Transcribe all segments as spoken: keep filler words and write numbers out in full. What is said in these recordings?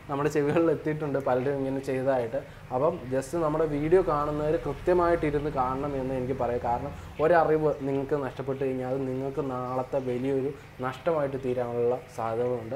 നമ്മുടെ ചെവികളിൽ എത്തിയിട്ടുണ്ട് പലരും ഇങ്ങനെ ചെയ്തതായിട്ട്. അപ്പം ജസ്റ്റ് നമ്മുടെ വീഡിയോ കാണുന്നവർ കൃത്യമായിട്ടിരുന്ന് കാണണം എന്ന് എനിക്ക് പറയാം. കാരണം ഒരറിവ് നിങ്ങൾക്ക് നഷ്ടപ്പെട്ട് കഴിഞ്ഞാൽ അത് നിങ്ങൾക്ക് നാളത്തെ വലിയൊരു നഷ്ടമായിട്ട് തീരാനുള്ള സാധ്യതകളുണ്ട്.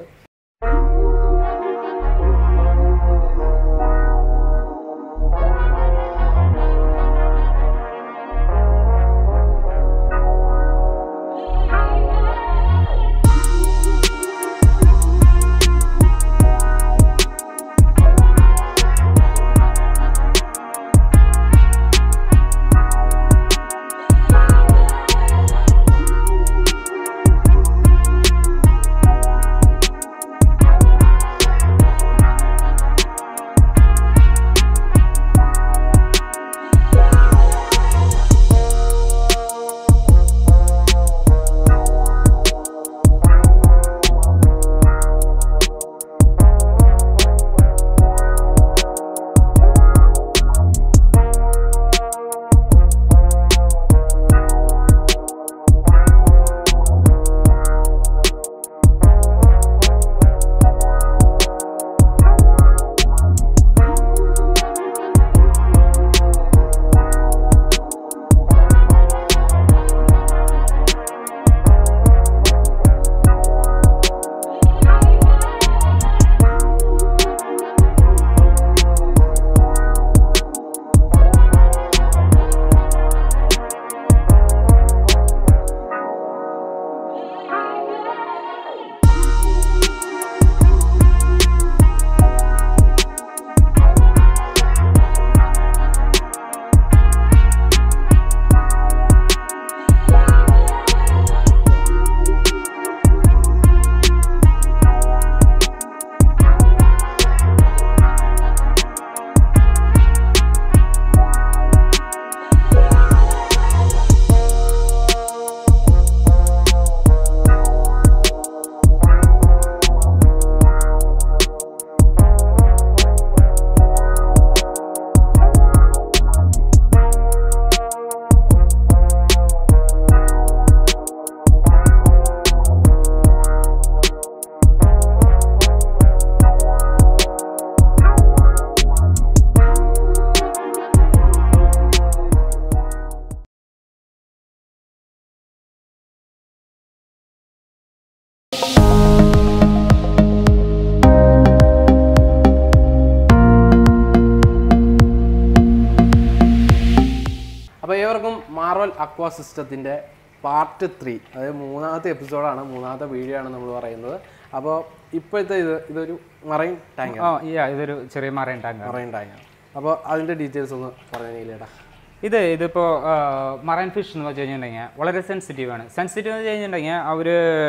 അപ്പോൾ ഏവർക്കും മാർവൽ അക്വാ സിസ്റ്റത്തിൻ്റെ പാർട്ട് ത്രീ, അതായത് മൂന്നാമത്തെ എപ്പിസോഡാണ്, മൂന്നാമത്തെ വീഡിയോ ആണ് നമ്മൾ പറയുന്നത്. അപ്പോൾ ഇപ്പോഴത്തെ ഇത് ഇതൊരു മറൈൻ ടാങ്ക്, ഇതൊരു ചെറിയ മറൈൻ ടാങ്ക് മറൈൻ ടാങ്കാണ്. അപ്പോൾ അതിൻ്റെ ഡീറ്റെയിൽസ് ഒന്ന് പറഞ്ഞില്ലേടാ. ഇത് ഇതിപ്പോൾ മറൈൻ ഫിഷ് എന്ന് വെച്ച് കഴിഞ്ഞിട്ടുണ്ടെങ്കിൽ വളരെ സെൻസിറ്റീവാണ്. സെൻസിറ്റീവ് എന്ന് വെച്ച് കഴിഞ്ഞിട്ടുണ്ടെങ്കിൽ അവർ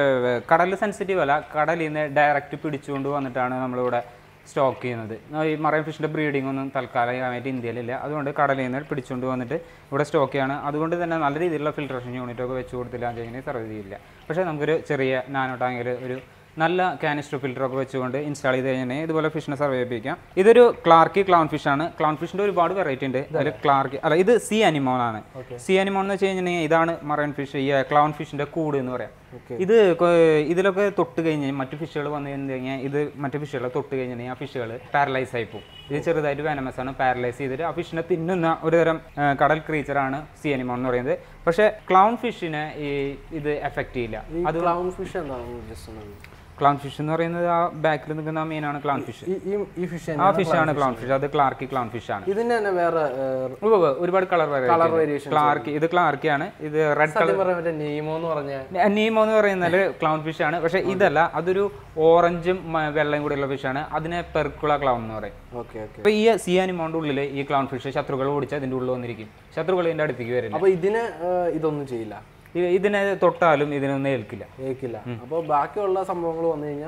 കടലിൽ സെൻസിറ്റീവ് അല്ല, കടലിൽ നിന്ന് ഡയറക്റ്റ് പിടിച്ചുകൊണ്ട് വന്നിട്ടാണ് നമ്മളിവിടെ സ്റ്റോക്ക് ചെയ്യുന്നത്. ഈ മറൈൻ ഫിഷിൻ്റെ ബ്രീഡിംഗ് ഒന്നും തൽക്കാലമായിട്ട് ഇന്ത്യയിലില്ല. അതുകൊണ്ട് കടലിൽ നിന്ന് പിടിച്ചുകൊണ്ട് വന്നിട്ട് ഇവിടെ സ്റ്റോക്ക് ചെയ്യാണ്. അതുകൊണ്ട് തന്നെ നല്ല രീതിയിലുള്ള ഫിൽട്രേഷൻ യൂണിറ്റൊക്കെ വെച്ച് കൊടുത്തില്ല എന്ന് കഴിഞ്ഞാൽ സർവീസ് ചെയ്യില്ല. പക്ഷേ നമുക്കൊരു ചെറിയ നാനോ ടാങ്കിൽ ഒരു നല്ല കാനിസ്റ്റർ ഫിൽറ്ററൊക്കെ വെച്ചുകൊണ്ട് ഇൻസ്റ്റാൾ ചെയ്ത് കഴിഞ്ഞാൽ ഇതുപോലെ ഫിഷിനെ സർവൈവ് ചെയ്യിപ്പിക്കാം. ഇതൊരു ക്ലാർക്കി ക്ലൗൺ ഫിഷാണ്. ക്ലൗൺ ഫിഷിൻ്റെ ഒരുപാട് വെറൈറ്റി ഉണ്ട്. അതിൽ ക്ലാർക്കി അല്ല, ഇത് സി അനിമോൺ ആണ്. സി അനിമോൺ എന്ന് വെച്ച് കഴിഞ്ഞിട്ടുണ്ടെങ്കിൽ ഇതാണ് മറൈൻ ഫിഷ്, ഈ ക്ലൗൺ ഫിഷിൻ്റെ കൂട് എന്ന് പറയാം. ഇത് ഇതിലൊക്കെ തൊട്ട് കഴിഞ്ഞാൽ മറ്റു ഫിഷുകൾ വന്നു കഴിഞ്ഞാൽ ഇത് മറ്റു ഫിഷുകളെ തൊട്ട് കഴിഞ്ഞിട്ടുണ്ടെങ്കിൽ ആ ഫിഷുകൾ പാരലൈസ് ആയി പോകും. ഇത് ചെറുതായിട്ട് വെനമസ് ആണ്. പാരലൈസ് ചെയ്തിട്ട് ആ ഫിഷിനെ തിന്നുന്ന ഒരു തരം കടൽ ക്രീച്ചറാണ് സി അനിമോൺ എന്ന് പറയുന്നത്. പക്ഷേ ക്ലൗൺ ഫിഷിനെ ഈ ഇത് എഫക്റ്റ് ചെയ്യില്ല. അത് ക്ലൗൺ ഫിഷ് എന്താണ്? ക്ലൗൺ ഫിഷ് എന്ന് പറയുന്നത് ആ ബാക്കിൽ നിൽക്കുന്ന മീനാണ് ക്ലൗൺ ഫിഷ്. ഈ ഫിഷ് ആ ഫിഷാണ് ക്ലൗൺ ഫിഷ്. അത് ക്ലാർക്കി ക്ലൗൺ ഫിഷ് ആണ്. ഇതിന് തന്നെ വേറെ ഒരുപാട് കളർ വേരിയേഷൻ. ക്ലാർക്കി, ഇത് ക്ലാർക്കിയാണ്. ഇത് റെഡ് കളർ നീമോ എന്ന് പറഞ്ഞ നീമോ എന്ന് പറയുന്നത് ക്ലൗൺ ഫിഷ് ആണ്. പക്ഷെ ഇതല്ല, അതൊരു ഓറഞ്ചും വെള്ളയും കൂടെയുള്ള ഫിഷാണ്. അതിനെ പെർക്കുള ക്ലൗൺ എന്ന് പറയും. അപ്പൊ ഈ സി അനിമോന്റെ ഉള്ളിൽ ഈ ക്ലൗൺ ഫിഷ് ശത്രുക്കൾ ഓടിച്ച് അതിന്റെ ഉള്ളിൽ വന്നിരിക്കും. ശത്രുക്കൾ ഇതിന്റെ അടുത്തേക്ക് വരില്ല. അപ്പൊ ഇതിന് ഇതൊന്നും ചെയ്യില്ല. ഇതിനെ തൊട്ടാലും ഇതിനൊന്നും ഏൽക്കില്ല ഏൽക്കില്ല അപ്പോൾ ബാക്കിയുള്ള സംഭവങ്ങൾ വന്നു കഴിഞ്ഞാൽ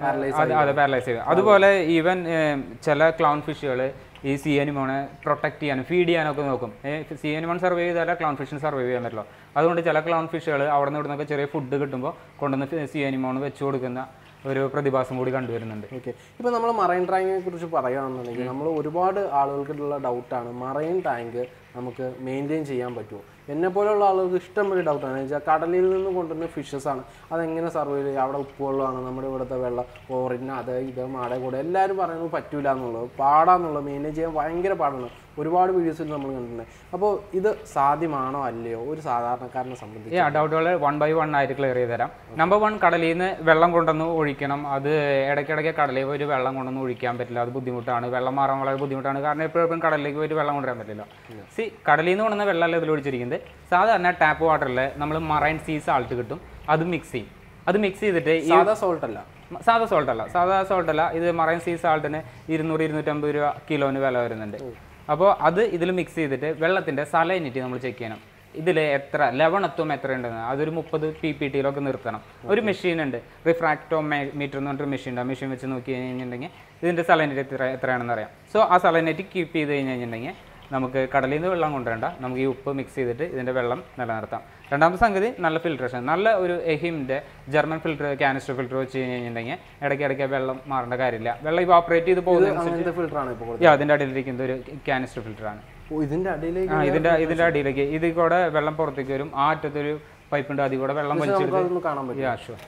അതെ പാരലൈസ് ചെയ്യും. അതുപോലെ ഈവൻ ചില ക്ലൗൺ ഫിഷുകൾ ഈ സി അനിമോണെ പ്രൊട്ടക്ട് ചെയ്യാനും ഫീഡ് ചെയ്യാനൊക്കെ നോക്കും. സി അനിമോൺ സർവൈവ് ചെയ്താലേ ക്ലൗൺ ഫിഷിന് സർവൈവ് ചെയ്യാൻ പറ്റുള്ളൂ. അതുകൊണ്ട് ചില ക്ലൗൺ ഫിഷുകൾ അവിടെ നിന്ന് ഇവിടുന്നൊക്കെ ചെറിയ ഫുഡ് കിട്ടുമ്പോൾ കൊണ്ടുവന്ന് സി അനിമോൺ വെച്ച് കൊടുക്കുന്ന ഒരു പ്രതിഭാസം കൂടി കണ്ടുവരുന്നുണ്ട്. ഓക്കെ, ഇപ്പോൾ നമ്മൾ മറൈൻ ടാങ്കിനെ കുറിച്ച് പറയുകയാണെന്നുണ്ടെങ്കിൽ നമ്മൾ ഒരുപാട് ആളുകൾക്കുള്ള ഡൗട്ടാണ്, മറൈൻ ടാങ്ക് നമുക്ക് മെയിൻറ്റെയിൻ ചെയ്യാൻ പറ്റുമോ? എന്നെ പോലെയുള്ള ആളുകൾക്ക് ഇഷ്ടം പോലെ ഡൗട്ടാണ് വെച്ചാൽ കടലിൽ നിന്ന് കൊണ്ടുവരുന്ന ഫിഷസ് ആണ് അതെങ്ങനെ സർവൈവ് ചെയ്യുക അവിടെ ഉപ്പുവെള്ളമാണ് നമ്മുടെ ഇവിടുത്തെ വെള്ളം ഓറിന് അത് ഇത് മാട കൂടെ എല്ലാവരും പറയുന്നത് പറ്റൂല എന്നുള്ളത് പാടാന്നുള്ളത് മെയിൻറ്റെയിൻ ചെയ്യാൻ ഭയങ്കര പാടാണ് ഒരുപാട് വീഡിയോസിൽ നമ്മൾ കണ്ടിട്ടുണ്ട് അപ്പോൾ ഇത് സാധ്യമാണോ അല്ലയോ ഒരു സാധാരണക്കാരനെ സംബന്ധിച്ച് ഈ ഡൗട്ടുകൾ വൺ ബൈ വൺ ആയിട്ട് ക്ലിയർ ചെയ്ത് തരാം നമ്പർ വൺ കടലിൽ നിന്ന് വെള്ളം കൊണ്ടുവന്ന് ഒഴിക്കണം അത് ഇടയ്ക്കിടയ്ക്ക് കടലിൽ പോയി വെള്ളം കൊണ്ടൊന്ന് ഒഴിക്കാൻ പറ്റില്ല അത് ബുദ്ധിമുട്ടാണ് വെള്ളം മാറാൻ വളരെ ബുദ്ധിമുട്ടാണ് കാരണം എപ്പോഴും കടലിലേക്ക് പോയിട്ട് വെള്ളം കൊണ്ടുവരാൻ പറ്റില്ല സി കടലിൽ നിന്ന് കൊണ്ടുവന്ന വെള്ളമല്ല ഇതിൽ ഒഴിച്ചിരിക്കുന്നത് സാധാരണ ടാപ്പ് വാട്ടറിൽ നമ്മൾ മറൈൻ സീ സാൾട്ട് കിട്ടും അത് മിക്സ് ചെയ്യും അത് മിക്സ് ചെയ്തിട്ട് ഈ സാധാ സോൾട്ട് അല്ല സാധാ സോൾട്ട് അല്ല സാധാ സോൾട്ട് അല്ല ഇത് മറൈൻ സീ സാൾട്ടിന് ഇരുന്നൂറ് ഇരുന്നൂറ്റമ്പത് രൂപ കിലോന് വില വരുന്നുണ്ട് അപ്പോൾ അത് ഇതിൽ മിക്സ് ചെയ്തിട്ട് വെള്ളത്തിൻ്റെ സലൈനിറ്റി നമ്മൾ ചെക്ക് ചെയ്യണം ഇതിൽ എത്ര ലവണത്വം എത്ര ഉണ്ടെന്ന് അതൊരു മുപ്പത് പി പി ടിയിലൊക്കെ നിർത്തണം ഒരു മെഷീൻ ഉണ്ട് റിഫ്രാക്ടോ മീറ്റർ എന്ന് പറഞ്ഞൊരു മെഷീൻ ഉണ്ട് ആ മെഷീൻ വെച്ച് നോക്കി കഴിഞ്ഞിട്ടുണ്ടെങ്കിൽ ഇതിൻ്റെ സലൈനിറ്റി എത്ര എത്രയാണെന്ന് അറിയാം സോ ആ സലൈനിറ്റി കീപ്പ് ചെയ്ത് കഴിഞ്ഞ് കഴിഞ്ഞിട്ടുണ്ടെങ്കിൽ നമുക്ക് കടലിൽ നിന്ന് വെള്ളം കൊണ്ടുവരണ്ട നമുക്ക് ഈ ഉപ്പ് മിക്സ് ചെയ്തിട്ട് ഇതിൻ്റെ വെള്ളം നിലനിർത്താം രണ്ടാമത്തെ സംഗതി നല്ല ഫിൽട്രേഷൻ നല്ല ഒരു എഹിമിൻ്റെ ജർമ്മൻ ഫിൽറ്റർ കാനിസ്റ്റർ ഫിൽറ്റർ വെച്ച് കഴിഞ്ഞ് കഴിഞ്ഞിട്ടുണ്ടെങ്കിൽ ഇടയ്ക്ക് ഇടയ്ക്ക് വെള്ളം മാറേണ്ട കാര്യമില്ല വെള്ളം ഇവാപ്പറേറ്റ് ചെയ്ത് പോകുന്നത് ഫിൽറ്ററാണ് ഇപ്പോൾ അതിൻ്റെ അടിയിലിരിക്കുന്ന ഒരു കാനിസ്റ്റർ ഫിൽറ്ററാണ് ഇതിന്റെ അടിയിലേക്ക് ആ ഇതിന്റെ ഇതിന്റെ അടിയിലേക്ക് ഇതിൽ കൂടെ വെള്ളം പുറത്തേക്ക് വരും ആ അറ്റത്തൊരു പൈപ്പ് ഉണ്ട് അതിൽ കൂടെ വെള്ളം വലിച്ചെടുത്ത് കാണാൻ പറ്റും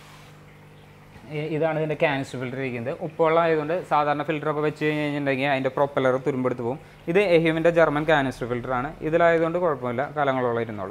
ഇതാണ് ഇതിന്റെ കാനിസ്റ്റർ ഫിൽറ്റർ ഇരിക്കുന്നത് ഉപ്പുവെള്ളം ആയതുകൊണ്ട് സാധാരണ ഫിൽറ്ററൊക്കെ വെച്ച് കഴിഞ്ഞിട്ടുണ്ടെങ്കിൽ അതിന്റെ പ്രൊപ്പലർ തുരുമ്പെടുത്ത് പോകും ഇത് എഹിമിന്റെ ജർമ്മൻ കാനിസ്റ്റർ ഫിൽറ്റർ ആണ് ഇതിലായതുകൊണ്ട് കുഴപ്പമില്ല കാലങ്ങളോളം ഇരുന്നോളൂ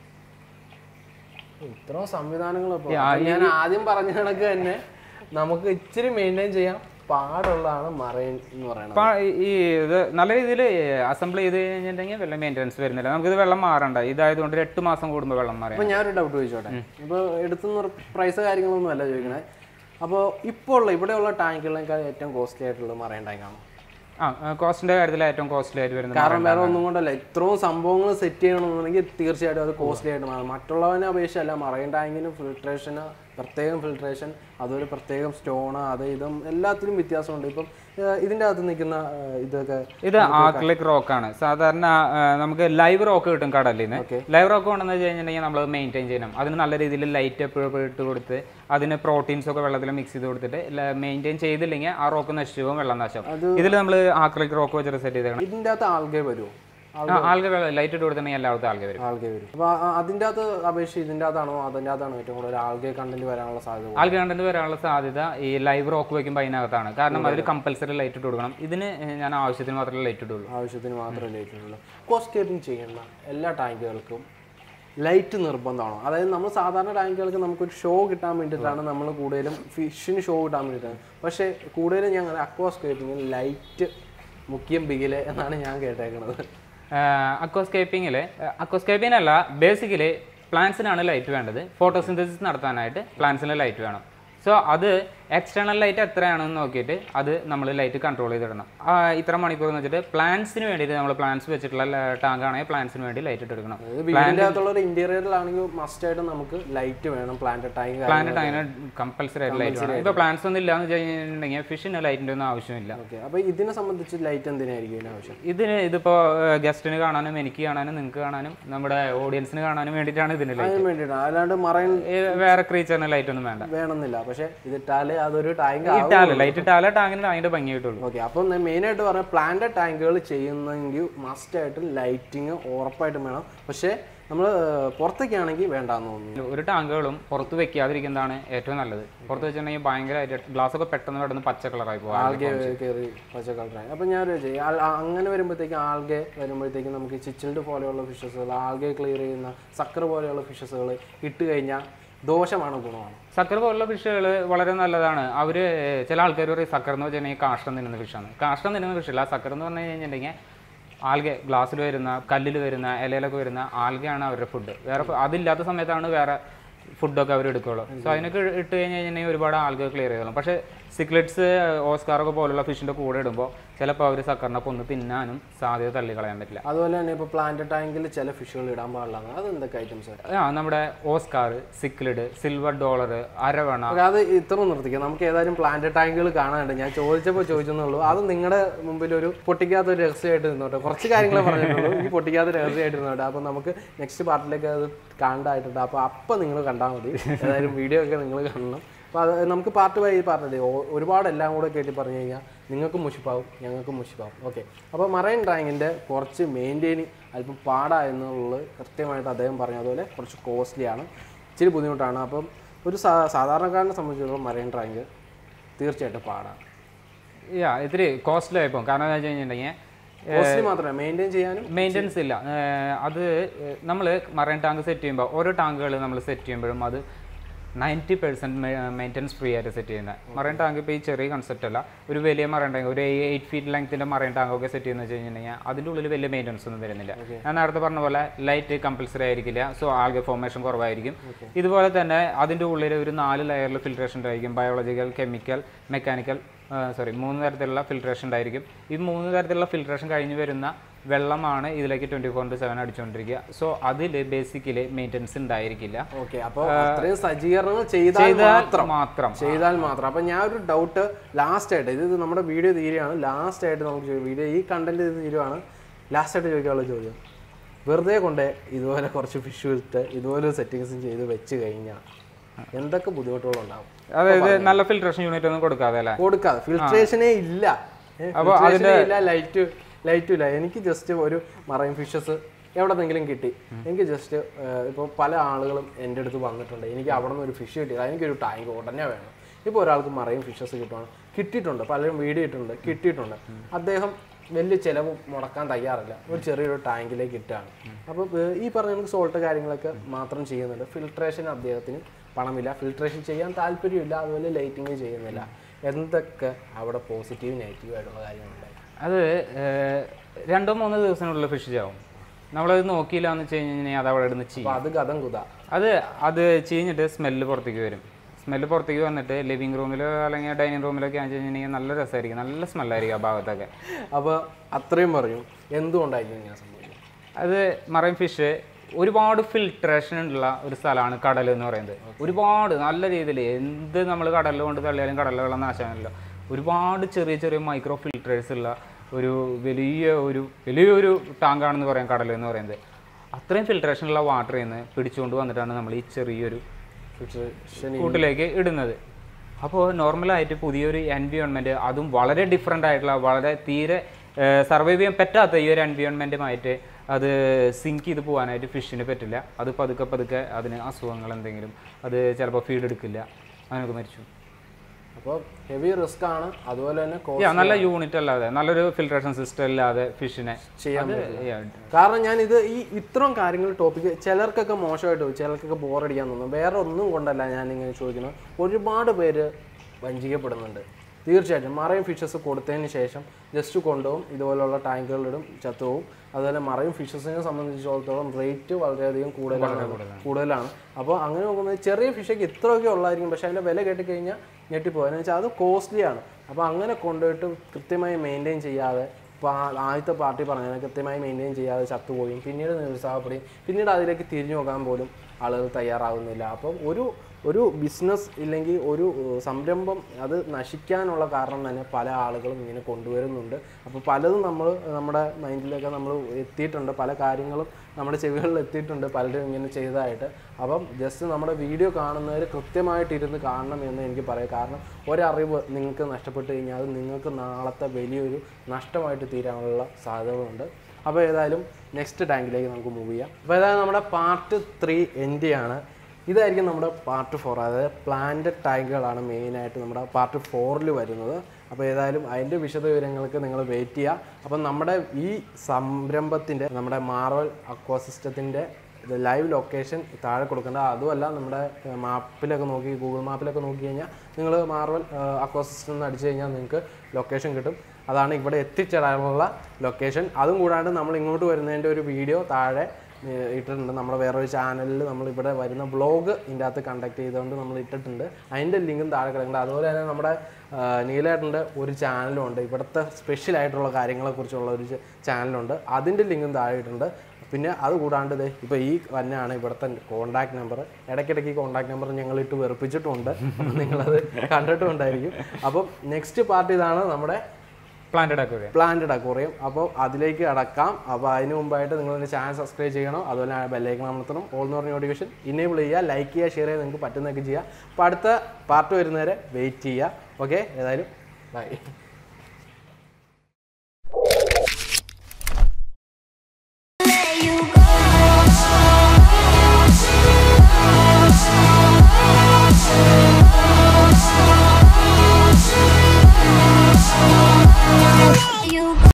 ഇത്രയും സംവിധാനങ്ങൾ ഞാൻ ആദ്യം പറഞ്ഞ കണക്ക് തന്നെ നമുക്ക് ഇച്ചിരി മെയിൻറ്റെയിൻ ചെയ്യാം പാടുള്ളതാണ് മറൈൻ എന്ന് പറയുന്നത് ഈ ഇത് നല്ല രീതിയിൽ അസംബിൾ ചെയ്ത് കഴിഞ്ഞിട്ടുണ്ടെങ്കിൽ വെള്ളം മെയിൻ്റെനൻസ് വരുന്നില്ല നമുക്കിത് വെള്ളം മാറണ്ട ഇതായതുകൊണ്ട് ഒരു എട്ട് മാസം കൂടുമ്പോൾ വെള്ളം മാറി അപ്പോൾ ഞാനൊരു ഡൗട്ട് ചോദിച്ചോട്ടെ ഇപ്പോൾ എടുത്തുന്ന പ്രൈസ് കാര്യങ്ങളൊന്നും അല്ല ചോദിക്കണേ അപ്പോൾ ഇപ്പോൾ ഉള്ള ഇവിടെയുള്ള ടാങ്കുകളേക്കാൾ ഏറ്റവും കോസ്റ്റ്ലി ആയിട്ടുള്ള മറൈൻ ടാങ്കാണ് ആ കോസ്റ്റിൻ്റെ കാര്യത്തിൽ ഏറ്റവും കോസ്റ്റ്ലി ആയിട്ട് വരുന്നത് കാരണം വേറെ ഒന്നും കൊണ്ടല്ല ഇത്രയും സംഭവങ്ങൾ സെറ്റ് ചെയ്യണമെന്നുണ്ടെങ്കിൽ തീർച്ചയായിട്ടും അത് കോസ്റ്റ്ലി ആയിട്ട് മാറും മറ്റുള്ളവനെ അപേക്ഷിച്ചല്ല മറൈൻ ടാങ്കിന് ഫിൽട്രേഷന് പ്രത്യേകം ഫിൽട്രേഷൻ അതൊരു പ്രത്യേകം സ്റ്റോണ് അത് ഇതും എല്ലാത്തിലും വ്യത്യാസമുണ്ട് ഇപ്പം ഇതിൻ്റെ അകത്ത് നിൽക്കുന്ന ഇതൊക്കെ ഇത് ആക്രിലിക് റോക്കാണ് സാധാരണ നമുക്ക് ലൈവ് റോക്ക് കിട്ടും കടലിൽ നിന്ന് ലൈവ് റോക്ക് കൊണ്ടെന്ന് വെച്ച് കഴിഞ്ഞിട്ടുണ്ടെങ്കിൽ നമ്മൾ മെയിൻറ്റെയിൻ ചെയ്യണം അതിന് നല്ല രീതിയിൽ ലൈറ്റ് എപ്പോഴും ഇട്ട് കൊടുത്ത് അതിന് പ്രോട്ടീൻസ് ഒക്കെ വെള്ളത്തിൽ മിക്സ് ചെയ്ത് കൊടുത്തിട്ട് മെയിൻറ്റെയിൻ ചെയ്തില്ലെങ്കിൽ ആ റോക്ക് നശിച്ചു പോകും വെള്ളം നാശം ഇതിൽ നമ്മൾ ആക്രിലിക് റോക്ക് വെച്ച് സെറ്റ് ചെയ്തേക്കണം ഇതിൻ്റെ അകത്ത് ആൽഗെ വരുമോ ആൽഗെ ലൈറ്റ് ഇട്ട് കൊടുത്തിട്ടുണ്ടെങ്കിൽ എല്ലായിടത്തും ആൽഗെ വരും ആൽഗെ വരും അപ്പോൾ അതിൻ്റെ അകത്ത് അപേക്ഷിച്ച് ഇതിൻ്റെ അകത്താണോ അതിൻ്റെ അകത്താണ് ഏറ്റവും കൂടുതൽ ആൽഗെ കണ്ടന്റ് വരാനുള്ള സാധ്യത ആൽഗെ കണ്ടന്റ് വരാനുള്ള സാധ്യത ഈ ലൈവ് റോക്ക് വയ്ക്കുമ്പോൾ അതിനകത്താണ് കാരണം അതിൽ കമ്പൽസറി ലൈറ്റ് ഇട്ട് കൊടുക്കണം ഇതിന് ഞാൻ ആവശ്യത്തിന് മാത്രമേ ലൈറ്റ് ഇട്ടുള്ളൂ ആവശ്യത്തിന് മാത്രമേ ലൈറ്റ് ഇട്ടുള്ളൂ കോസ്കേപ്പിംഗ് ചെയ്യുന്ന എല്ലാ ടാങ്കുകൾക്കും ലൈറ്റ് നിർബന്ധമാണോ അതായത് നമ്മൾ സാധാരണ ടാങ്കുകൾക്ക് നമുക്കൊരു ഷോ കിട്ടാൻ വേണ്ടിയിട്ടാണ് നമ്മൾ കൂടുതലും ഫിഷിന് ഷോ കിട്ടാൻ വേണ്ടിയിട്ടാണ് പക്ഷേ കൂടുതലും ഞങ്ങൾ അക്വാസ്കേപ്പിങ്ങിൽ ലൈറ്റ് മുഖ്യം ബിഗിലെ എന്നാണ് ഞാൻ കേട്ടേക്കുന്നത് അക്വാസ്കേപ്പിങ്ങിൽ അക്വാസ്കേപ്പിങ്ങിനല്ല ബേസിക്കലി പ്ലാന്റ്സിനാണ് ലൈറ്റ് വേണ്ടത് ഫോട്ടോസിന്തസിസ് നടത്താനായിട്ട് പ്ലാന്റ്സിന് ലൈറ്റ് വേണം സോ അത് എക്സ്റ്റേണൽ ലൈറ്റ് എത്രയാണെന്ന് നോക്കിയിട്ട് അത് നമ്മൾ ലൈറ്റ് കൺട്രോൾ ചെയ്തിടണം ഇത്ര മണിക്കൂർ എന്ന് വെച്ചിട്ട് പ്ലാന്റ്സിന് വേണ്ടിയിട്ട് നമ്മൾ പ്ലാന്റ്സ് വെച്ചിട്ടുള്ള ടാങ്ക് ആണെങ്കിൽ പ്ലാന്റ്സിന് വേണ്ടി ലൈറ്റ് ഇട്ട് എടുക്കണം വീടിൻ്റെ അകത്തുള്ള ഒരു ഇന്റീരിയറിലാണെങ്കിൽ മസ്റ്റ് ആയിട്ട് നമുക്ക് ലൈറ്റ് വേണം പ്ലാന്റ് ടാങ്ക് പ്ലാന്റ് ടാങ്കിന് കമ്പൽസറി ആയിട്ട് ലൈറ്റ് വേണം ഇപ്പോൾ പ്ലാന്റ്സ് ഒന്നും ഇല്ലാന്ന് വെച്ച് കഴിഞ്ഞിട്ടുണ്ടെങ്കിൽ ഫിഷിന് ലൈറ്റിൻ്റെ ഒന്നും ആവശ്യമില്ല അപ്പോൾ ഇതിനെ സംബന്ധിച്ച് ലൈറ്റ് എന്തിനായിരിക്കും ആവശ്യം ഇതിന് ഇതിപ്പോൾ ഗസ്റ്റിന് കാണാനും എനിക്ക് കാണാനും നിങ്ങൾക്ക് കാണാനും നമ്മുടെ ഓഡിയൻസിന് കാണാനും വേണ്ടിയിട്ടാണ് ഇതിന് ലൈറ്റ് വേണ്ടിയിട്ടാണ് അല്ലാണ്ട് മറൈൻ വേറെ ക്രീച്ചറിന് ലൈറ്റ് ഒന്നും വേണ്ട വേണമെന്നില്ല പക്ഷേ ഇതിട്ടാലേ അതൊരു ടാങ്ക് ലൈറ്റ് ഇട്ടാലേ ടാങ്കിന് അതിന്റെ ഭംഗി കിട്ടുള്ളൂ ഓക്കെ അപ്പം മെയിൻ ആയിട്ട് പറഞ്ഞാൽ പ്ലാന്റ് ടാങ്കുകൾ ചെയ്യുന്നെങ്കിൽ മസ്റ്റ് ആയിട്ട് ലൈറ്റിങ് ഉറപ്പായിട്ടും വേണം പക്ഷേ നമ്മൾ പുറത്തേക്കാണെങ്കിൽ വേണ്ടാന്ന് തോന്നുന്നു ഒരു ടാങ്കുകളും പുറത്ത് വെക്കാതിരിക്കുന്നതാണ് ഏറ്റവും നല്ലത് പുറത്ത് വെച്ചിട്ടുണ്ടെങ്കിൽ ഭയങ്കരമായിട്ട് ഗ്ലാസ് ഒക്കെ പെട്ടെന്ന് പെട്ടെന്ന് പച്ച കളറായി പോകും ആൽഗെ കയറി പച്ച കളറായി അപ്പം ഞാൻ അങ്ങനെ വരുമ്പോഴത്തേക്കും ആൽഗെ വരുമ്പോഴത്തേക്കും നമുക്ക് ചിച്ചിൽഡ് പോലെയുള്ള ഫിഷസുകൾ ആൽഗെ ക്ലിയർ ചെയ്യുന്ന സക്കർ പോലെയുള്ള ഫിഷസുകൾ ഇട്ട് കഴിഞ്ഞാൽ ദോഷമാണ് ഗുണമാണ് സക്കർ പോലുള്ള ഫിഷുകൾ വളരെ നല്ലതാണ് അവർ ചില ആൾക്കാർ പറയും സക്കർ എന്ന് വെച്ചിട്ടുണ്ടെങ്കിൽ കാഷ്ടം തിന്നുന്ന ഫിഷാണ് കാഷ്ടം തിന്നുന്ന ഫിഷല്ല സക്കർ എന്ന് പറഞ്ഞു കഴിഞ്ഞിട്ടുണ്ടെങ്കിൽ ആൽഗെ ഗ്ലാസ്സിൽ വരുന്ന കല്ലിൽ വരുന്ന ഇലയിലൊക്കെ വരുന്ന ആൽഗയാണ് അവരുടെ ഫുഡ് വേറെ അതില്ലാത്ത സമയത്താണ് വേറെ ഫുഡൊക്കെ അവർ എടുക്കുകയുള്ളൂ സോ അതിനൊക്കെ ഇട്ട് കഴിഞ്ഞ് കഴിഞ്ഞിട്ടുണ്ടെങ്കിൽ ഒരുപാട് ആൽഗ ക്ലിയർ ചെയ്തോളും പക്ഷേ സിക്ലെറ്റ്സ് ഓസ്കാറൊക്കെ പോലുള്ള ഫിഷിൻ്റെ കൂടെ ഇടുമ്പോൾ ചിലപ്പോൾ അവർ സക്കറിനെ കൊന്ന് തിന്നാനും സാധ്യത തള്ളിക്കളയാൻ പറ്റില്ല അതുപോലെ തന്നെ ഇപ്പോൾ പ്ലാന്റ് ടാങ്കിൽ ചില ഫിഷുകൾ ഇടാൻ പാടില്ല അത് എന്തൊക്കെ ഐറ്റംസ് ആ നമ്മുടെ oscar cichlid silver dollar arowana അത് ഇത്ര നിർത്തിക്കാം നമുക്ക് ഏതായാലും പ്ലാന്റ് ടാങ്കുകൾ കാണാനുണ്ട് ഞാൻ ചോദിച്ചപ്പോൾ ചോദിച്ചെന്നുള്ളൂ അത് നിങ്ങളുടെ മുമ്പിൽ ഒരു പൊട്ടിക്കാത്ത ഒരു രഹസ്യമായിട്ട് നിന്നോട്ടെ കുറച്ച് കാര്യങ്ങൾ പറഞ്ഞിട്ടുള്ളൂ ഈ പൊട്ടിക്കാത്ത രഹസ്യമായിട്ട് നിന്നോട്ടെ അപ്പോൾ നമുക്ക് നെക്സ്റ്റ് പാർട്ടിലേക്ക് അത് കാണേണ്ടതായിട്ടുണ്ട് അപ്പോൾ അപ്പം നിങ്ങൾ കണ്ടാൽ മതി ഏതായാലും വീഡിയോ ഒക്കെ നിങ്ങൾ കാണണം അപ്പോൾ അത് നമുക്ക് പാർട്ട് ബൈ പാർട്ട് ഒരുപാട് എല്ലാം കൂടെ കേട്ടി പറഞ്ഞു കഴിഞ്ഞാൽ നിങ്ങൾക്കും മുഷിപ്പാവും ഞങ്ങൾക്കും മുഷിപ്പാവും. ഓക്കെ, അപ്പോൾ മറൈൻ ഡ്രൈവിങ്ങിൻ്റെ കുറച്ച് മെയിൻറ്റെയിൻ അല്പം പാടാ എന്നുള്ളത് കൃത്യമായിട്ട് അദ്ദേഹം പറഞ്ഞതുപോലെ കുറച്ച് കോസ്റ്റ്ലിയാണ്, ഇച്ചിരി ബുദ്ധിമുട്ടാണ്. അപ്പം ഒരു സാ സാധാരണക്കാരനെ സംബന്ധിച്ചിടത്തോളം മറൈൻ ഡ്രൈവിങ് തീർച്ചയായിട്ടും പാടാണ്. യാ ഇത്തിരി കോസ്റ്റ്ലി ആയിപ്പോൾ. കാരണം എന്താ വെച്ച് കഴിഞ്ഞിട്ടുണ്ടെങ്കിൽ കോസ്റ്റ്ലി മാത്രമേ മെയിൻറ്റെയിൻ ചെയ്യാനും മെയിൻ്റെനൻസ് ഇല്ല. അത് നമ്മൾ മറൈൻ ടാങ്ക് സെറ്റ് ചെയ്യുമ്പോൾ ഓരോ ടാങ്കുകൾ നമ്മൾ സെറ്റ് ചെയ്യുമ്പോഴും അത് നയൻറ്റി പെർസെൻറ്റ് മെയിൻ്റെനൻസ് ഫ്രീ ആയിട്ട് സെറ്റ് ചെയ്യുന്നത്. മറൈൻ ടാങ്ക് ഇപ്പോൾ ഈ ചെറിയ കൺസെപ്റ്റ് അല്ല, ഒരു വലിയ മറൈൻ ടാങ്ക് ഒരു എയ്റ്റ് ഫീറ്റ് ലെങ്ത്തിൻ്റെ മറൈൻ ടാങ്ക് ഒക്കെ സെറ്റ് ചെയ്യുന്നത് വെച്ച് കഴിഞ്ഞിട്ടുണ്ടെങ്കിൽ അതിൻ്റെ ഉള്ളിൽ വലിയ മെയിൻ്റെനൻസ് ഒന്നും വരുന്നില്ല. ഞാൻ നേരത്തെ പറഞ്ഞ പോലെ ലൈറ്റ് കമ്പൽസറി ആയിരിക്കില്ല, സോ ആൽഗെ ഫോർമേഷൻ കുറവായിരിക്കും. ഇതുപോലെ തന്നെ അതിൻ്റെ ഉള്ളിൽ ഒരു നാല് ലെയറിൽ ഫിൽട്രേഷൻ ഉണ്ടായിരിക്കും, ബയോളജിക്കൽ, കെമിക്കൽ, മെക്കാനിക്കൽ, സോറി മൂന്ന് തരത്തിലുള്ള ഫിൽട്രേഷൻ ഉണ്ടായിരിക്കും. ഈ മൂന്ന് തരത്തിലുള്ള ഫിൽട്രേഷൻ കഴിഞ്ഞ് വരുന്ന വെള്ളമാണ് ഇതിലേക്ക് ട്വന്റി ഫോർ ഇൻറ്റു സെവൻ അടിച്ചുകൊണ്ടിരിക്കുക. സോ അതിൽ ബേസിക്കലി മെയിൻ്റെനൻസ് ഉണ്ടായിരിക്കില്ല. ഓക്കെ, അപ്പോൾ അത്രയും സജ്ജീകരണങ്ങൾ ചെയ്താൽ മാത്രം ചെയ്താൽ മാത്രം അപ്പോൾ ഞാൻ ഒരു ഡൗട്ട് ലാസ്റ്റ് ആയിട്ട്, ഇത് നമ്മുടെ വീഡിയോ തീരുകയാണ്, ലാസ്റ്റ് ആയിട്ട് നമുക്ക് വീഡിയോ ഈ കണ്ടന്റ് ഇത് തീരുവാണ്, ലാസ്റ്റ് ആയിട്ട് ചോദിക്കാനുള്ള ചോദ്യം, വെറുതെ കൊണ്ട് ഇതുപോലെ കുറച്ച് ഫിഷ് വിട്ട് ഇതുപോലെ സെറ്റിങ്സും ചെയ്ത് വെച്ച് കഴിഞ്ഞാൽ എന്തൊക്കെ ബുദ്ധിമുട്ടുകളുണ്ടാവും? അതായത് നല്ല ഫിൽട്രേഷൻ യൂണിറ്റ് ഒന്നും കൊടുക്കാതെ അല്ലേ? കൊടുക്കാതെ, ഫിൽട്രേഷനേ ഇല്ല, ഇല്ല ലൈറ്റ് ലൈറ്റും ഇല്ല. എനിക്ക് ജസ്റ്റ് ഒരു മറൈൻ ഫിഷസ് എവിടെന്നെങ്കിലും കിട്ടി, എനിക്ക് ജസ്റ്റ് ഇപ്പോൾ പല ആളുകളും എൻ്റെ അടുത്ത് വന്നിട്ടുണ്ട്, എനിക്ക് അവിടെ നിന്ന് ഒരു ഫിഷ് കിട്ടിയത്, എനിക്കൊരു ടാങ്ക് ഉടനെ വേണം. ഇപ്പോൾ ഒരാൾക്ക് മറൈൻ ഫിഷസ് കിട്ടുവാണ്, കിട്ടിയിട്ടുണ്ട്, പലരും വീഡിയോ ഇട്ടിട്ടുണ്ട്, കിട്ടിയിട്ടുണ്ട്. അദ്ദേഹം വലിയ ചിലവ് മുടക്കാൻ തയ്യാറില്ല, ഒരു ചെറിയൊരു ടാങ്കിലേക്ക് ഇട്ടാണ്. അപ്പോൾ ഈ പറഞ്ഞ നമുക്ക് സോൾട്ട് കാര്യങ്ങളൊക്കെ മാത്രം ചെയ്യുന്നുണ്ട്. ഫിൽട്രേഷൻ അദ്ദേഹത്തിന് പണമില്ല, ഫിൽട്രേഷൻ ചെയ്യാൻ താല്പര്യമില്ല, അതുപോലെ ലൈറ്റിങ് ചെയ്യുന്നില്ല. എന്തൊക്കെ അവിടെ പോസിറ്റീവ് നെഗറ്റീവ് ആയിട്ടുള്ള കാര്യങ്ങളുണ്ടായി? അത് രണ്ടോ മൂന്നോ ദിവസത്തിനുള്ള ഫിഷ് ചാവും. നമ്മളത് നോക്കിയില്ല എന്ന് വെച്ച് കഴിഞ്ഞാൽ അത് അവിടെ ഇടുന്ന് ചെയ്യും, അത് ഗതം കുതാ അത് അത് ചീഞ്ഞിട്ട് സ്മെല്ല് പുറത്തേക്ക് വരും. സ്മെല്ല് പുറത്തേക്ക് വന്നിട്ട് ലിവിങ് റൂമിലോ അല്ലെങ്കിൽ ഡൈനിങ് റൂമിലൊക്കെ ആണെന്ന് വെച്ച് കഴിഞ്ഞാൽ നല്ല രസമായിരിക്കും, നല്ല സ്മെല്ലായിരിക്കും ആ ഭാഗത്തൊക്കെ. അപ്പോൾ അത്രയും പറയും എന്തുകൊണ്ടായിരിക്കും ഇങ്ങനെ സംഭവിക്കുന്നത്? അത് മറൈൻ ഫിഷ് ഒരുപാട് ഫിൽട്രേഷൻ ഉള്ള ഒരു സ്ഥലമാണ് കടൽ എന്ന് പറയുന്നത്. ഒരുപാട് നല്ല രീതിയിൽ എന്ത് നമ്മൾ കടലിൽ കൊണ്ട് തള്ളിയാലും കടലിലെ വെള്ളം നാശമാണല്ലോ. ഒരുപാട് ചെറിയ ചെറിയ മൈക്രോ ഫിൽട്രേഴ്സ് ഉള്ള ഒരു വലിയ ഒരു വലിയൊരു ടാങ്കാണെന്ന് പറയാം കടൽ എന്ന് പറയുന്നത്. അത്രയും ഫിൽട്രേഷനുള്ള വാട്ടറിൽ നിന്ന് പിടിച്ചുകൊണ്ട് വന്നിട്ടാണ് നമ്മൾ ഈ ചെറിയൊരു കൂട്ടിലേക്ക് ഇടുന്നത്. അപ്പോൾ നോർമലായിട്ട് പുതിയൊരു എൻവിയോൺമെൻറ്റ്, അതും വളരെ ഡിഫറെൻ്റ് ആയിട്ടുള്ള വളരെ തീരെ സർവൈവ് ചെയ്യാൻ പറ്റാത്ത ഈ ഒരു എൻവിയോൺമെൻറ്റുമായിട്ട് അത് സിങ്ക് ചെയ്ത് പോകാനായിട്ട് ഫിഷിന് പറ്റില്ല. അത് പതുക്കെ പതുക്കെ അതിന് അസുഖങ്ങൾ എന്തെങ്കിലും, അത് ചിലപ്പോൾ ഫീഡ് എടുക്കില്ല, അങ്ങനെയൊക്കെ മരിച്ചു. അപ്പോൾ ഹെവി റിസ്ക് ആണ്. അതുപോലെ തന്നെ നല്ല യൂണിറ്റ് അല്ലാതെ നല്ലൊരു ഫിൽട്രേഷൻ സിസ്റ്റം ഇല്ലാതെ ഫിഷിനെ ചെയ്യാൻ പറ്റില്ല. കാരണം ഞാൻ ഇത് ഈ ഇത്രയും കാര്യങ്ങൾ ടോപ്പിക്ക് ചിലർക്കൊക്കെ മോശമായിട്ട് പോകും, ചിലർക്കൊക്കെ ബോറടിക്കാൻ തോന്നും. വേറെ ഒന്നും കൊണ്ടല്ല ഞാൻ ഇങ്ങനെ ചോദിക്കുന്നത്, ഒരുപാട് പേര് വഞ്ചിക്കപ്പെടുന്നുണ്ട്. തീർച്ചയായിട്ടും മറൈൻ ഫിഷസ് കൊടുത്തതിന് ശേഷം ജസ്റ്റ് കൊണ്ടുപോകും, ഇതുപോലുള്ള ടാങ്കുകളിലിടും, ചത്തുപോകും. അതുപോലെ മറൈൻ ഫിഷസിനെ സംബന്ധിച്ചിടത്തോളം റേറ്റ് വളരെയധികം കൂടുതലാണ് കൂടുതലാണ് അപ്പോൾ അങ്ങനെ നോക്കുമ്പോൾ ചെറിയ ഫിഷൊക്കെ ഇത്രയൊക്കെ ഉള്ളതായിരിക്കും, പക്ഷേ അതിൻ്റെ വില കേട്ടിക്കഴിഞ്ഞാൽ ഞെട്ടിപ്പോകും. എന്ന് വെച്ചാൽ അത് കോസ്റ്റ്ലിയാണ്. അപ്പോൾ അങ്ങനെ കൊണ്ടുപോയിട്ട് കൃത്യമായി മെയിൻറ്റെയിൻ ചെയ്യാതെ, ഇപ്പോൾ ആദ്യത്തെ പാർട്ടി പറഞ്ഞാൽ കൃത്യമായി മെയിൻറ്റെയിൻ ചെയ്യാതെ ചത്തുപോയും പിന്നീട് നിരുത്സാഹപ്പെടുകയും പിന്നീട് അതിലേക്ക് തിരിഞ്ഞു നോക്കാൻ പോലും ആളുകൾ തയ്യാറാകുന്നില്ല. അപ്പം ഒരു ഒരു ബിസിനസ് ഇല്ലെങ്കിൽ ഒരു സംരംഭം അത് നശിക്കാനുള്ള കാരണം തന്നെ പല ആളുകളും ഇങ്ങനെ കൊണ്ടുവരുന്നുണ്ട്. അപ്പോൾ പലതും നമ്മൾ നമ്മുടെ മൈൻഡിലൊക്കെ നമ്മൾ എത്തിയിട്ടുണ്ട്, പല കാര്യങ്ങളും നമ്മുടെ ചെവികളിൽ എത്തിയിട്ടുണ്ട് പലരും ഇങ്ങനെ ചെയ്തതായിട്ട്. അപ്പം ജസ്റ്റ് നമ്മുടെ വീഡിയോ കാണുന്നവർ കൃത്യമായിട്ടിരുന്ന് കാണണം എന്ന് എനിക്ക് പറയാം. കാരണം ഒരറിവ് നിങ്ങൾക്ക് നഷ്ടപ്പെട്ട് കഴിഞ്ഞാൽ അത് നിങ്ങൾക്ക് നാളത്തെ വലിയൊരു നഷ്ടമായിട്ട് തീരാനുള്ള സാധ്യതകളുണ്ട്. അപ്പോൾ ഏതായാലും നെക്സ്റ്റ് ടാങ്കിലേക്ക് നമുക്ക് മൂവ് ചെയ്യാം. അപ്പോൾ ഏതായാലും നമ്മുടെ പാർട്ട് ത്രീ എൻഡ് ആണ്. ഇതായിരിക്കും നമ്മുടെ പാർട്ട് ഫോർ, അതായത് പ്ലാന്റ് ടാങ്കുകളാണ് മെയിനായിട്ട് നമ്മുടെ പാർട്ട് ഫോറിൽ വരുന്നത്. അപ്പോൾ ഏതായാലും അതിൻ്റെ വിശദവിവരങ്ങൾക്ക് നിങ്ങൾ വെയിറ്റ് ചെയ്യുക. അപ്പം നമ്മുടെ ഈ സംരംഭത്തിൻ്റെ നമ്മുടെ മാർവൽ അക്വാസിസ്റ്റത്തിൻ്റെ ലൈവ് ലൊക്കേഷൻ താഴെ കൊടുക്കേണ്ട. അതുമല്ല നമ്മുടെ മാപ്പിലൊക്കെ നോക്കി ഗൂഗിൾ മാപ്പിലൊക്കെ നോക്കി കഴിഞ്ഞാൽ നിങ്ങൾ മാർവൽ അക്വാസിസ്റ്റം എന്ന് അടിച്ചു കഴിഞ്ഞാൽ നിങ്ങൾക്ക് ലൊക്കേഷൻ കിട്ടും. അതാണ് ഇവിടെ എത്തിച്ചേരാനുള്ള ലൊക്കേഷൻ. അതും കൂടാണ്ട് നമ്മൾ ഇങ്ങോട്ട് വരുന്നതിൻ്റെ ഒരു വീഡിയോ താഴെ ഇട്ടിട്ടുണ്ട്. നമ്മുടെ വേറൊരു ചാനലിൽ നമ്മളിവിടെ വരുന്ന വ്ളോഗ് ഇതിൻ്റെ അകത്ത് കണ്ടക്ട് ചെയ്തുകൊണ്ട് നമ്മൾ ഇട്ടിട്ടുണ്ട്. അതിൻ്റെ ലിങ്കും താഴെ കിടക്കുന്നുണ്ട്. അതുപോലെ തന്നെ നമ്മുടെ നീലേട്ടൻ്റെ ഒരു ചാനലും ഉണ്ട്, ഇവിടുത്തെ സ്പെഷ്യലായിട്ടുള്ള കാര്യങ്ങളെക്കുറിച്ചുള്ള ഒരു ചാനലുണ്ട്, അതിൻ്റെ ലിങ്കും താഴെ ഇട്ടിട്ടുണ്ട്. പിന്നെ അത് കൂടാണ്ട് ഇത് ഇപ്പോൾ ഈ തന്നെയാണ് ഇവിടുത്തെ കോൺടാക്ട് നമ്പർ. ഇടയ്ക്കിടയ്ക്ക് കോൺടാക്ട് നമ്പർ ഞങ്ങളിട്ട് വെറുപ്പിച്ചിട്ടുമുണ്ട്, നിങ്ങളത് കണ്ടിട്ടുമുണ്ടായിരിക്കും. അപ്പം നെക്സ്റ്റ് പാർട്ട് ഇതാണ് നമ്മുടെ പ്ലാന്റഡ് അക്വേറിയം പ്ലാന്റഡ് അക്വേറിയം. അപ്പോൾ അതിലേക്ക് അടക്കാം. അപ്പോൾ അതിന് മുമ്പായിട്ട് നിങ്ങൾ ചാനൽ സബ്സ്ക്രൈബ് ചെയ്യണം. അതുപോലെ ബെല്ലൈക്കൺ അമർത്തണം. ഓൾ എന്ന് പറഞ്ഞ നോട്ടിഫിക്കേഷൻ ഇനേബിൾ ചെയ്യുക, ലൈക്ക് ചെയ്യുക, ഷെയർ ചെയ്യുക, നിങ്ങൾക്ക് പറ്റുന്നതൊക്കെ ചെയ്യുക. അപ്പോൾ അടുത്ത പാർട്ട് വരുന്നവരെ വെയിറ്റ് ചെയ്യുക. ഓക്കെ, ഏതായാലും ബൈ. Oh,